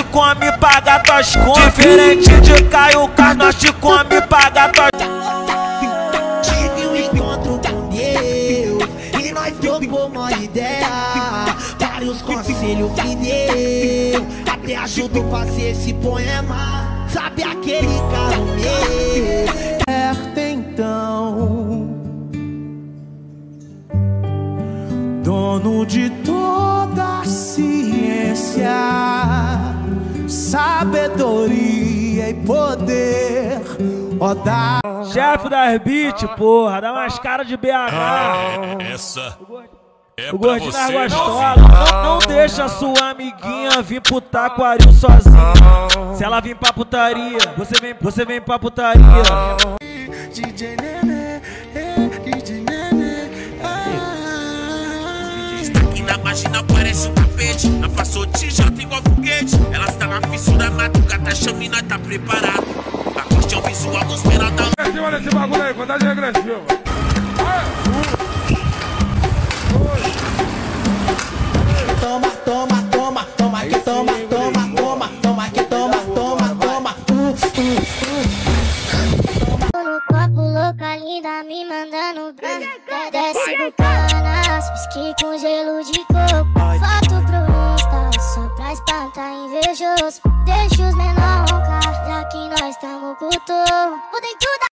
come, paga tuas contas. Diferente de Caio Castro, nós te come, paga tuas. Tive um encontro com Deus e nós trocou uma ideia. Vários conselhos que deu, até ajudo a fazer esse poema. Sabe aquele carro meu? Certo então, dono de toda a ciência, sabedoria e poder, da... Chefe das beat, porra, dá mais cara de BH. Essa é O pra gordinho você, das novinha. gostolas. Não deixa sua amiguinha vir pro taquaril sozinha. Se ela vir pra putaria, você vem pra putaria. DJ Nenê, DJ Nenê, E na marginal parece um tapete. Na passou de jota igual foguete. Ela está na fissura, madrugada, chama e nós tá preparado. A costa é o visual dos menores da... Olha esse bagulho aí, contagem regressiva. toma, toma, toma, toma, que toma, toma, toma, toma, que toma, toma, toma. No copo louca linda me mandando branco. Desce bucanas, whisky com gelo de coco. Foto pro Insta, só pra espantar invejoso. Deixa os menor roncar, já que nós tamo com o touro.